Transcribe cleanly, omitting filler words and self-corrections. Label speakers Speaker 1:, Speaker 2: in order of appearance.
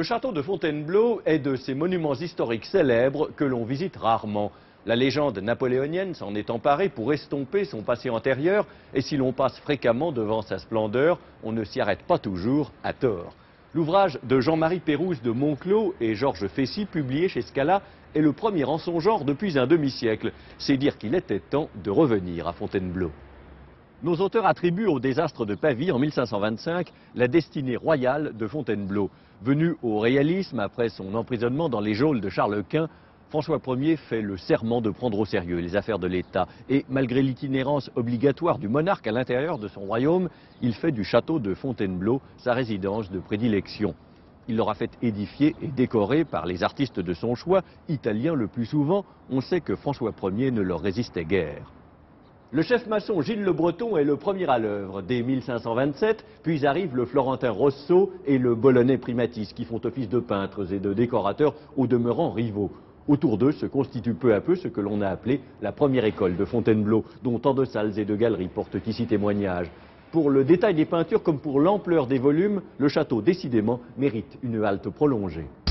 Speaker 1: château de Fontainebleau est de ces monuments historiques célèbres que l'on visite rarement. La légende napoléonienne s'en est emparée pour estomper son passé antérieur, et si l'on passe fréquemment devant sa splendeur, on ne s'y arrête pas toujours à tort. L'ouvrage de Jean-Marie Pérouse de Monclos et Georges Fessy, publié chez Scala, est le premier en son genre depuis un demi-siècle. C'est dire qu'il était temps de revenir à Fontainebleau. Nos auteurs attribuent au désastre de Pavie en 1525 la destinée royale de Fontainebleau. Venu au réalisme après son emprisonnement dans les geôles de Charles Quint, François Ier fait le serment de prendre au sérieux les affaires de l'État. Et malgré l'itinérance obligatoire du monarque à l'intérieur de son royaume, il fait du château de Fontainebleau sa résidence de prédilection. Il l'aura fait édifier et décorer par les artistes de son choix, italiens le plus souvent. On sait que François Ier ne leur résistait guère. Le chef maçon Gilles Le Breton est le premier à l'œuvre dès 1527, puis arrivent le Florentin Rosso et le Bolonais Primatis qui font office de peintres et de décorateurs au demeurant rivaux. Autour d'eux se constitue peu à peu ce que l'on a appelé la première école de Fontainebleau, dont tant de salles et de galeries portent ici témoignage. Pour le détail des peintures comme pour l'ampleur des volumes, le château décidément mérite une halte prolongée.